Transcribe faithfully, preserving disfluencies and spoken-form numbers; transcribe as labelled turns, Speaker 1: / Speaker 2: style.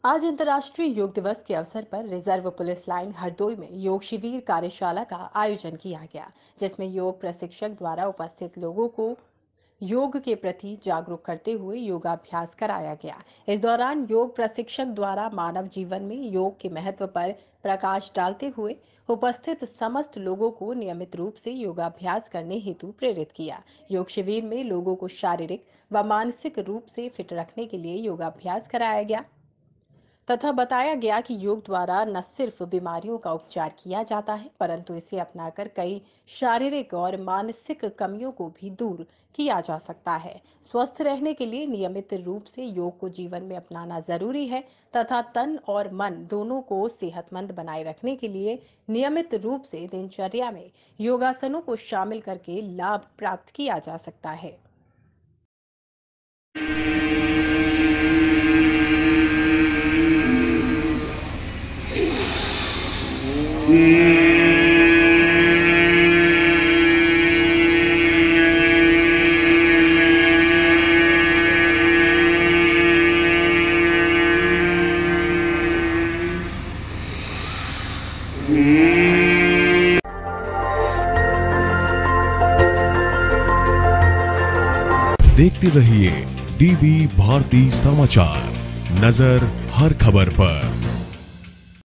Speaker 1: आज अंतर्राष्ट्रीय योग दिवस के अवसर पर रिजर्व पुलिस लाइन हरदोई में योग शिविर कार्यशाला का आयोजन किया गया, जिसमें योग प्रशिक्षक द्वारा उपस्थित लोगों को योग के प्रति जागरूक करते हुए योगाभ्यास कराया गया। इस दौरान योग प्रशिक्षक द्वारा मानव जीवन में योग के महत्व पर प्रकाश डालते हुए उपस्थित समस्त लोगों को नियमित रूप से योगाभ्यास करने हेतु प्रेरित किया। योग शिविर में लोगों को शारीरिक व मानसिक रूप से फिट रखने के लिए योगाभ्यास कराया गया तथा बताया गया कि योग द्वारा न सिर्फ बीमारियों का उपचार किया जाता है, परंतु इसे अपनाकर कई शारीरिक और मानसिक कमियों को भी दूर किया जा सकता है। स्वस्थ रहने के लिए नियमित रूप से योग को जीवन में अपनाना जरूरी है तथा तन और मन दोनों को सेहतमंद बनाए रखने के लिए नियमित रूप से दिनचर्या में योगासनों को शामिल करके लाभ प्राप्त किया जा सकता है।
Speaker 2: देखते रहिए डीवी भारती समाचार, नजर हर खबर पर।